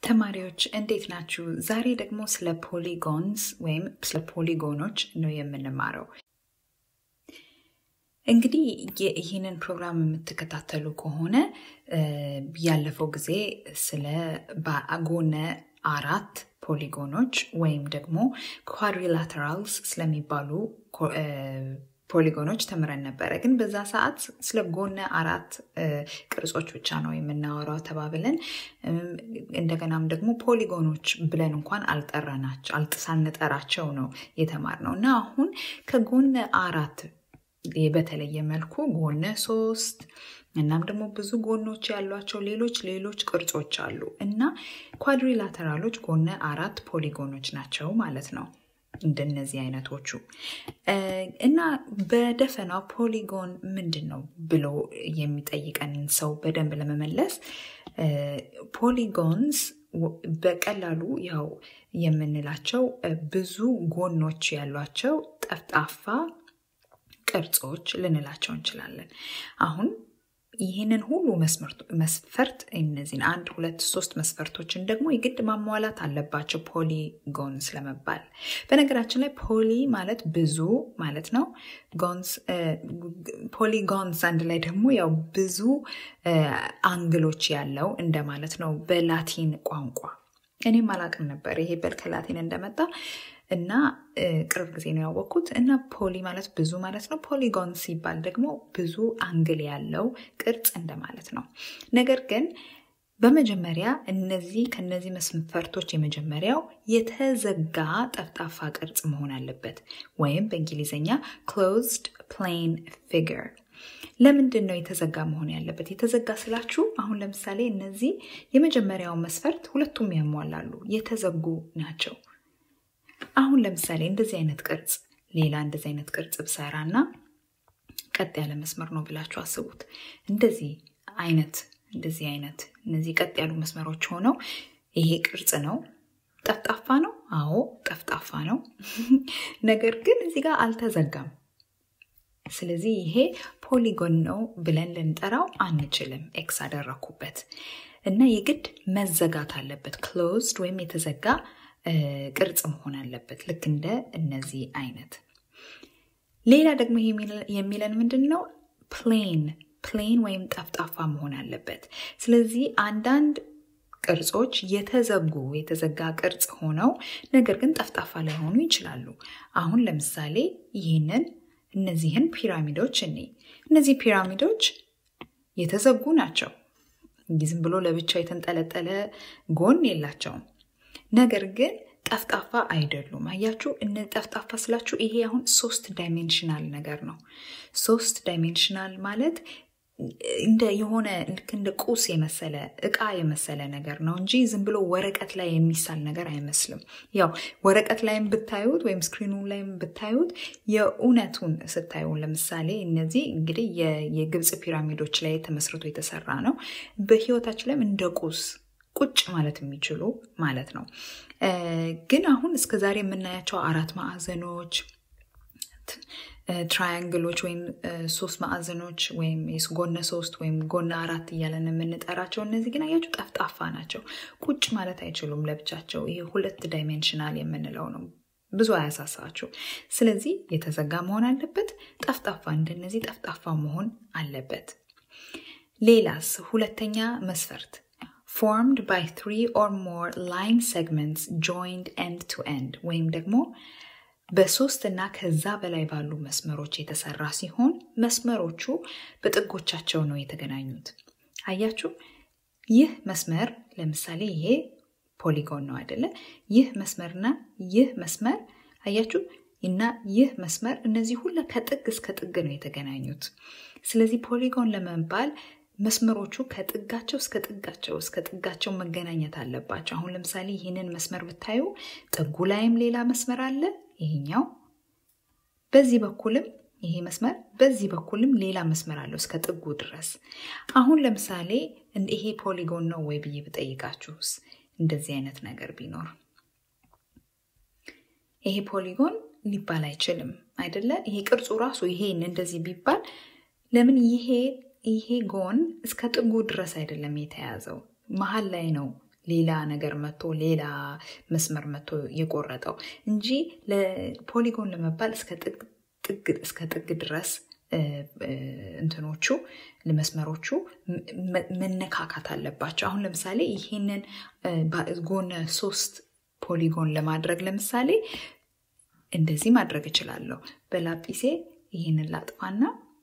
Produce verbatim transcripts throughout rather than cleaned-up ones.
ተማሪዎች እንዴት ናችሁ? ዛሬ ደግሞ ስለ polygons ወይም ስለ polygonዎች ነው የምንማረው። እንግዲህ ይሄንን ፕሮግራም የምትከታተሉ ከሆነ ያለፈው ጊዜ ስለ ባጎነ አራት polygonዎች ወይም ደግሞ quadrilaterals ስለሚባሉ ፖሊጎኖች ተምረን ነበር። ግን በዛ ሰዓት ስለ ጎነ አራት ቅርጾች ብቻ ነው የምናወራው ተባብለን እንደገናም ደግሞ ፖሊጎኖች ብለን እንኳን አልጠራናቸው አልተሳነጠራቸው ነው የተማርነው እና አሁን ከጎነ አራት በተለየ መልኩ ጎነ ሶስት እናም ደግሞ ብዙ ጎኖች ያሏቸው ሌሎች ሌሎች ቅርጾች አሉ እና ኳድሪላተራሎች ጎነ አራት ፖሊጎኖች ናቸው ማለት ነው። እንደነዚህ አይነቶቹ እና በደፈናው ፖሊጎን ምንድነው ብሎ የሚጠይቀን ሰው በደንብ ለመመለስ ፖሊጎንስ በቀላሉ ያው የምንላቸው ብዙ ጎኖች ያሏቸው ጠፍጣፋ ቅርጾች ልንላቸው እንችላለን። አሁን ይሄንን ሁሉ መስፈርት እነዚህን አንድ ሁለት ሶስት መስፈርቶችን ደግሞ የግድ ማሟላት አለባቸው ፖሊጎንስ ለመባል። በነገራችን ላይ ፖሊ ማለት ብዙ ማለት ነው። ጎንስ ፖሊጎንስ አንድ ላይ ደግሞ ያው ብዙ አንግሎች ያለው እንደማለት ነው በላቲን ቋንቋ። እኔም አላቅም ነበር ይሄ በከላቲን እንደመጣ እና ቅርብ ጊዜ ነው ያወቅኩት እና ፖሊ ማለት ብዙ ማለት ነው። ፖሊጎን ሲባል ደግሞ ብዙ አንግል ያለው ቅርጽ እንደማለት ነው። ነገር ግን በመጀመሪያ እነዚህ ከነዚህ መስፈርቶች የመጀመሪያው የተዘጋ ጠፍጣፋ ቅርጽ መሆን አለበት ወይም በእንግሊዘኛ closed plane figure። ለምንድን ነው የተዘጋ መሆን ያለበት? የተዘጋ ስላችሁ አሁን ለምሳሌ እነዚህ የመጀመሪያው መስፈርት ሁለቱም ያሟላሉ፣ የተዘጉ ናቸው። አሁን ለምሳሌ እንደዚህ አይነት ቅርጽ ሌላ እንደዚህ አይነት ቅርጽ ብሰራና ቀጥ ያለ መስመር ነው ብላችሁ አስቡት። እንደዚህ አይነት እንደዚህ አይነት እነዚህ ቀጥ ያሉ መስመሮች ሆነው ይሄ ቅርጽ ነው። ጠፍጣፋ ነው? አዎ ጠፍጣፋ ነው። ነገር ግን እዚህ ጋር አልተዘጋም። ስለዚህ ይሄ ፖሊጎን ነው ብለን ልንጠራው አንችልም። ኤክስ አደረኩበት እና የግድ መዘጋት አለበት። ክሎዝድ ወይም የተዘጋ ቅርጽ መሆን አለበት ልክ እንደ እነዚህ አይነት። ሌላ ደግሞ የሚለን ምንድነው? ፕሌን ፕሌን ወይም ጠፍጣፋ መሆን አለበት። ስለዚህ አንዳንድ ቅርጾች የተዘጉ የተዘጋ ቅርጽ ሆነው ነገር ግን ጠፍጣፋ ላይሆኑ ይችላሉ። አሁን ለምሳሌ ይሄንን እነዚህን ፒራሚዶች እኔ እነዚህ ፒራሚዶች የተዘጉ ናቸው። ዝም ብሎ ለብቻ የተንጠለጠለ ጎን የላቸውም። ነገር ግን ጠፍጣፋ አይደሉም። አያችሁ እነ ጠፍጣፋ ስላችሁ ይሄ አሁን ሶስት ዳይሜንሽናል ነገር ነው። ሶስት ዳይሜንሽናል ማለት እንደ የሆነ ልክ እንደ ቁስ የመሰለ እቃ የመሰለ ነገር ነው እንጂ ዝም ብሎ ወረቀት ላይ የሚሳል ነገር አይመስልም። ያው ወረቀት ላይም ብታዩት ወይም ስክሪኑ ላይም ብታዩት የኡነቱን ስታዩ ለምሳሌ እነዚህ እንግዲህ የግብጽ ፒራሚዶች ላይ ተመስርቶ የተሰራ ነው። በህይወታችን ላይ እንደ ቁስ ቁጭ ማለት የሚችሉ ማለት ነው። ግን አሁን እስከዛሬ የምናያቸው አራት ማዕዘኖች ትራያንግሎች ወይም ሶስት ማዕዘኖች ወይም ጎነ ሶስት ወይም ጎነ አራት እያለን የምንጠራቸው እነዚህ ግን አያችሁ ጠፍጣፋ ናቸው። ቁጭ ማለት አይችሉም ለብቻቸው። ይሄ ሁለት ዳይሜንሽናል የምንለው ነው። ብዙ አያሳሳችሁ። ስለዚህ የተዘጋ መሆን አለበት። ጠፍጣፋ እንደነዚህ ጠፍጣፋ መሆን አለበት። ሌላስ ሁለተኛ መስፈርት formed by three or more line segments joined end to end ወይም ደግሞ በሶስት እና ከዛ በላይ ባሉ መስመሮች የተሰራ ሲሆን መስመሮቹ በጥጎቻቸው ነው የተገናኙት። አያችሁ ይህ መስመር ለምሳሌ ይሄ ፖሊጎን ነው አይደለ? ይህ መስመርና ይህ መስመር አያችሁ እና ይህ መስመር እነዚህ ሁሉ ከጥግ እስከ ጥግ ነው የተገናኙት። ስለዚህ ፖሊጎን ለመባል መስመሮቹ ከጥጋቸው እስከ ጥጋቸው እስከ ጥጋቸው መገናኘት አለባቸው። አሁን ለምሳሌ ይሄንን መስመር ብታዩ ጥጉ ላይም ሌላ መስመር አለ። ይሄኛው በዚህ በኩልም ይሄ መስመር በዚህ በኩልም ሌላ መስመር አለው እስከ ጥጉ ድረስ። አሁን ለምሳሌ ይሄ ፖሊጎን ነው ወይ ብዬ ብጠይቃችሁስ እንደዚህ አይነት ነገር ቢኖር ይሄ ፖሊጎን ሊባል አይችልም አይደለ? ይሄ ቅርጹ ራሱ ይሄን እንደዚህ ቢባል ለምን ይሄ ይሄ ጎን እስከ ጥጉ ድረስ አይደለም የተያዘው መሃል ላይ ነው ሌላ ነገር መጥቶ ሌላ መስመር መጥቶ የቆረጠው እንጂ ለፖሊጎን ለመባል እስከ ጥግ ጥግ እስከ ጥግ ድረስ እንትኖቹ ለመስመሮቹ መነካካት አለባቸው። አሁን ለምሳሌ ይሄንን ጎነ ሶስት ፖሊጎን ለማድረግ ለምሳሌ እንደዚህ ማድረግ እችላለሁ። በላጲሴ ይሄንን ላጥፋና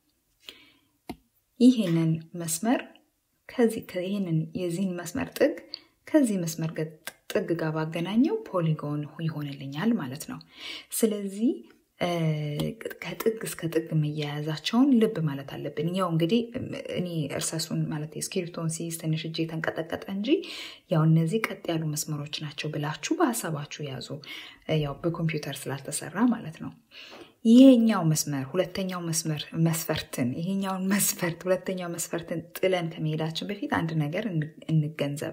ይሄንን መስመር ከዚህ ከይሄንን የዚህን መስመር ጥግ ከዚህ መስመር ጥግ ጋር ባገናኘው ፖሊጎን ይሆንልኛል ማለት ነው። ስለዚህ ከጥግ እስከ ጥግ መያያዛቸውን ልብ ማለት አለብን። ያው እንግዲህ እኔ እርሳሱን ማለት ስክሪፕቶን ሲይዝ ትንሽ እጄ ተንቀጠቀጠ እንጂ ያው እነዚህ ቀጥ ያሉ መስመሮች ናቸው ብላችሁ በሐሳባችሁ ያዙ። ያው በኮምፒውተር ስላልተሰራ ማለት ነው። ይሄኛው መስመር ሁለተኛው መስመር መስፈርትን ይሄኛውን መስፈርት ሁለተኛው መስፈርትን ጥለን ከመሄዳችን በፊት አንድ ነገር እንገንዘብ።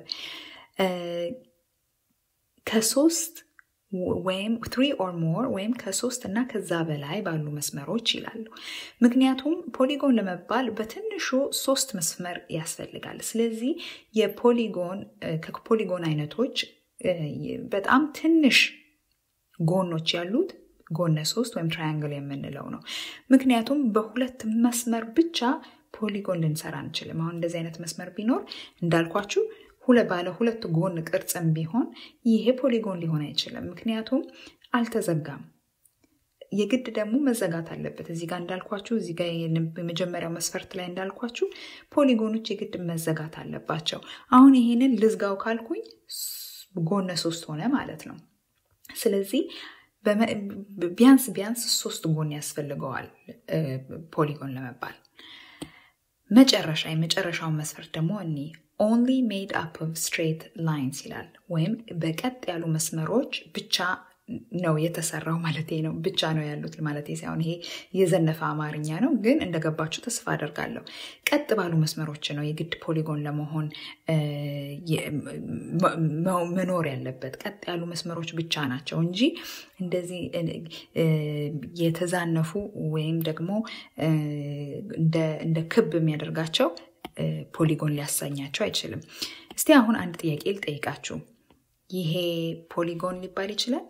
ከሶስት ወይም three or more ወይም ከሶስት እና ከዛ በላይ ባሉ መስመሮች ይላሉ። ምክንያቱም ፖሊጎን ለመባል በትንሹ ሶስት መስመር ያስፈልጋል። ስለዚህ የፖሊጎን ከፖሊጎን አይነቶች በጣም ትንሽ ጎኖች ያሉት ጎነ ሶስት ወይም ትራያንግል የምንለው ነው። ምክንያቱም በሁለት መስመር ብቻ ፖሊጎን ልንሰራ አንችልም። አሁን እንደዚህ አይነት መስመር ቢኖር እንዳልኳችሁ ሁለ ባለ ሁለት ጎን ቅርጽም ቢሆን ይሄ ፖሊጎን ሊሆን አይችልም። ምክንያቱም አልተዘጋም። የግድ ደግሞ መዘጋት አለበት። እዚህ ጋር እንዳልኳችሁ እዚህ ጋር የመጀመሪያው መስፈርት ላይ እንዳልኳችሁ ፖሊጎኖች የግድ መዘጋት አለባቸው። አሁን ይሄንን ልዝጋው ካልኩኝ ጎነ ሶስት ሆነ ማለት ነው። ስለዚህ ቢያንስ ቢያንስ ሶስት ጎን ያስፈልገዋል ፖሊጎን ለመባል። መጨረሻ የመጨረሻው መስፈርት ደግሞ እኒ only made up of straight lines ይላል። ወይም በቀጥ ያሉ መስመሮች ብቻ ነው የተሰራው ማለት ነው። ብቻ ነው ያሉት ማለት ሳይሆን ይሄ የዘነፈ አማርኛ ነው፣ ግን እንደገባችሁ ተስፋ አደርጋለሁ። ቀጥ ባሉ መስመሮች ነው የግድ ፖሊጎን ለመሆን መኖር ያለበት። ቀጥ ያሉ መስመሮች ብቻ ናቸው እንጂ እንደዚህ የተዛነፉ ወይም ደግሞ እንደ እንደ ክብ የሚያደርጋቸው ፖሊጎን ሊያሳኛቸው አይችልም። እስቲ አሁን አንድ ጥያቄ ልጠይቃችሁ። ይሄ ፖሊጎን ሊባል ይችላል?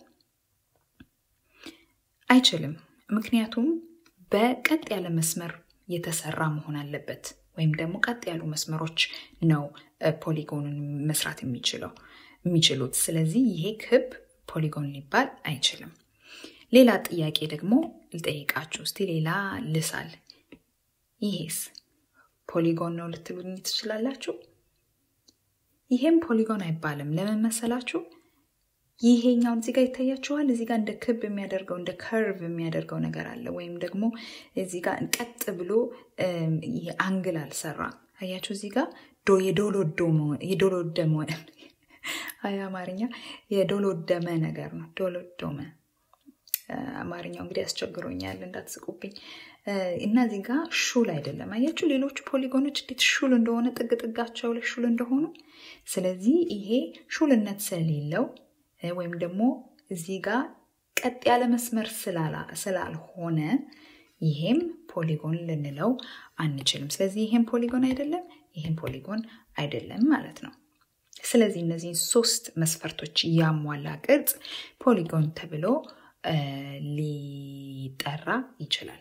አይችልም። ምክንያቱም በቀጥ ያለ መስመር የተሰራ መሆን አለበት፣ ወይም ደግሞ ቀጥ ያሉ መስመሮች ነው ፖሊጎንን መስራት የሚችለው የሚችሉት። ስለዚህ ይሄ ክብ ፖሊጎን ሊባል አይችልም። ሌላ ጥያቄ ደግሞ ልጠይቃችሁ። እስቲ ሌላ ልሳል። ይሄስ ፖሊጎን ነው ልትሉኝ ትችላላችሁ? ይሄም ፖሊጎን አይባልም። ለምን መሰላችሁ? ይሄኛው እዚህ ጋር ይታያችኋል። እዚህ ጋር እንደ ክብ የሚያደርገው እንደ ከርቭ የሚያደርገው ነገር አለ፣ ወይም ደግሞ እዚህ ጋር ቀጥ ብሎ ይሄ አንግል አልሰራም። አያችሁ እዚህ ጋር ዶ የዶሎዶሞ የዶሎደሞ አይ አማርኛ የዶሎደመ ነገር ነው። ዶሎዶመ አማርኛው እንግዲህ አስቸግሮኛል እንዳትስቁብኝ። እና እዚህ ጋር ሹል አይደለም። አያችሁ ሌሎቹ ፖሊጎኖች እንዴት ሹል እንደሆነ ጥግ ጥጋቸው ላይ ሹል እንደሆኑ። ስለዚህ ይሄ ሹልነት ስለሌለው ወይም ደግሞ እዚህ ጋር ቀጥ ያለ መስመር ስላላ ስላልሆነ ይሄም ፖሊጎን ልንለው አንችልም። ስለዚህ ይሄም ፖሊጎን አይደለም፣ ይሄም ፖሊጎን አይደለም ማለት ነው። ስለዚህ እነዚህ ሶስት መስፈርቶች ያሟላ ቅርጽ ፖሊጎን ተብሎ ሊጠራ ይችላል።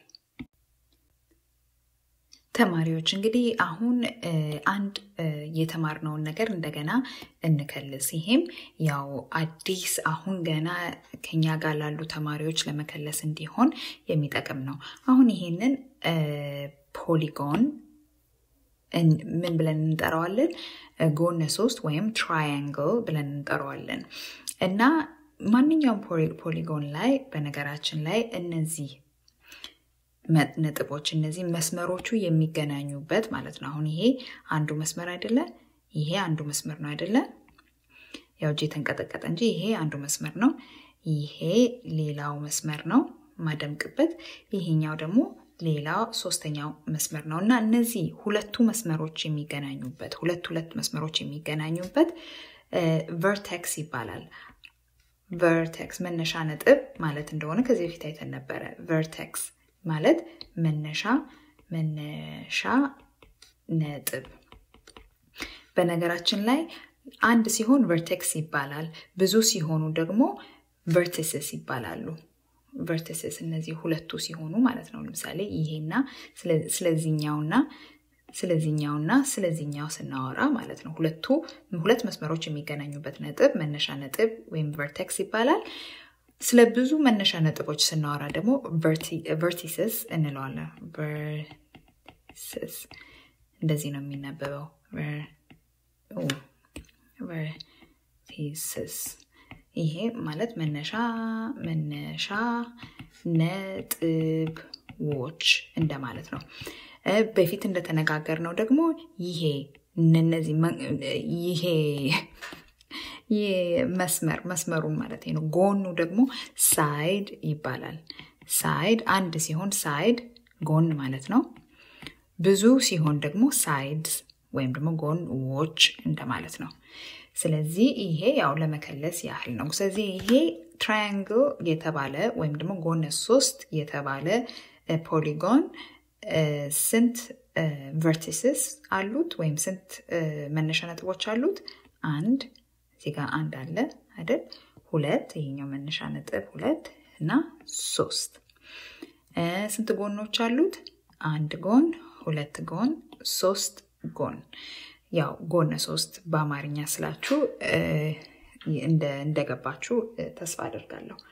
ተማሪዎች እንግዲህ አሁን አንድ የተማርነውን ነገር እንደገና እንከልስ። ይሄም ያው አዲስ አሁን ገና ከኛ ጋር ላሉ ተማሪዎች ለመከለስ እንዲሆን የሚጠቅም ነው። አሁን ይሄንን ፖሊጎን ምን ብለን እንጠራዋለን? ጎነ ሶስት ወይም ትራያንግል ብለን እንጠራዋለን። እና ማንኛውም ፖሊጎን ላይ በነገራችን ላይ እነዚህ ነጥቦች እነዚህ መስመሮቹ የሚገናኙበት ማለት ነው። አሁን ይሄ አንዱ መስመር አይደለ? ይሄ አንዱ መስመር ነው አይደለ? ያው እጄ ተንቀጠቀጠ እንጂ ይሄ አንዱ መስመር ነው። ይሄ ሌላው መስመር ነው ማደምቅበት። ይሄኛው ደግሞ ሌላው ሶስተኛው መስመር ነው። እና እነዚህ ሁለቱ መስመሮች የሚገናኙበት ሁለት ሁለት መስመሮች የሚገናኙበት ቨርቴክስ ይባላል። ቨርቴክስ መነሻ ነጥብ ማለት እንደሆነ ከዚህ በፊት አይተን ነበረ። ቨርቴክስ ማለት መነሻ መነሻ ነጥብ። በነገራችን ላይ አንድ ሲሆን vertex ይባላል ብዙ ሲሆኑ ደግሞ vertices ይባላሉ vertices እነዚህ ሁለቱ ሲሆኑ ማለት ነው ለምሳሌ ይሄና ስለዚህኛውና ስለዚህኛውና ስለዚህኛው ስናወራ ማለት ነው ሁለቱ ሁለት መስመሮች የሚገናኙበት ነጥብ መነሻ ነጥብ ወይም vertex ይባላል ስለ ብዙ መነሻ ነጥቦች ስናወራ ደግሞ vertices እንለዋለን vertices እንደዚህ ነው የሚነበበው vertices ይሄ ማለት መነሻ መነሻ ነጥቦች እንደማለት ነው በፊት እንደተነጋገርነው ደግሞ ይሄ እነዚህ ይሄ የመስመር መስመሩን ማለት ነው ጎኑ ደግሞ ሳይድ ይባላል ሳይድ አንድ ሲሆን ሳይድ ጎን ማለት ነው ብዙ ሲሆን ደግሞ ሳይድስ ወይም ደግሞ ጎንዎች እንደማለት ነው ስለዚህ ይሄ ያው ለመከለስ ያህል ነው ስለዚህ ይሄ triangle የተባለ ወይም ደግሞ ጎነ ሶስት የተባለ polygon ስንት vertices አሉት ወይም ስንት መነሻ ነጥቦች አሉት አንድ እዚህ ጋር አንድ አለ አይደል ሁለት ይሄኛው መነሻ ነጥብ ሁለት እና ሶስት ስንት ጎኖች አሉት አንድ ጎን ሁለት ጎን ሶስት ጎን ያው ጎነ ሶስት በአማርኛ ስላችሁ እንደ እንደገባችሁ ተስፋ አደርጋለሁ